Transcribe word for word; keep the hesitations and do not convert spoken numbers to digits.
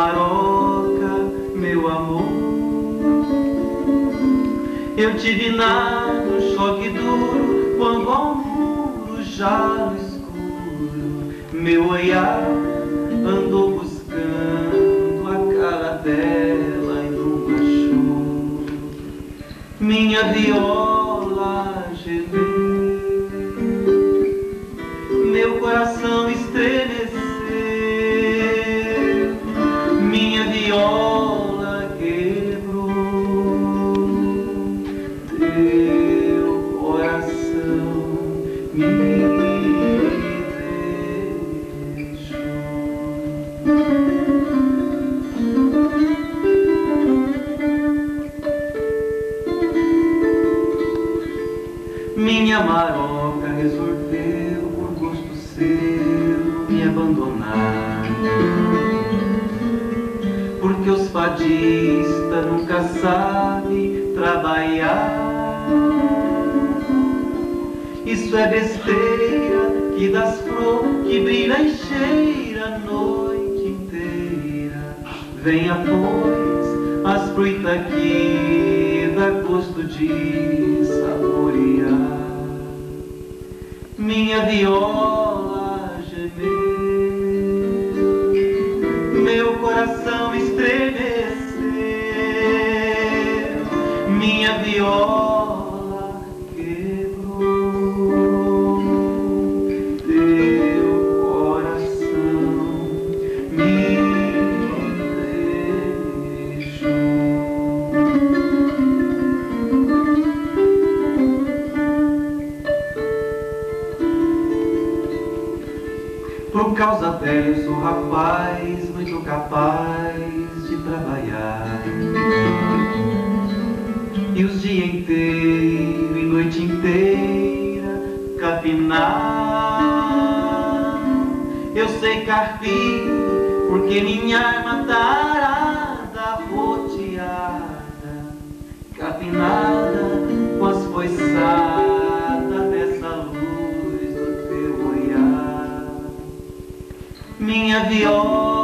maroca, meu amor, eu te vi na no choque duro, quando ao muro já no escuro, meu olhar andou buscando a cara dela e nunca achou. Minha viola gemeu, meu coração estremeceu, minha viola quebrou, teu coração me deixou. Minha maroca resolveu, por gosto seu, me abandonar, porque os fadistas nunca sabem trabalhar. Isso é besteira que das flores que brilha e cheira a noite inteira. Venha, pois, as frutas que dá gosto de saborear. Minha viola gemeu, meu coração estremeceu, minha viola quebrou, teu coração me deixou. Por causa dela eu sou rapaz muito capaz de trabalhar, e os dias inteiros e noite inteira capinar. Eu sei carpir porque minha arma tá arada, roteada, capinada com as foiçadas dessa luz do teu olhar. Minha viola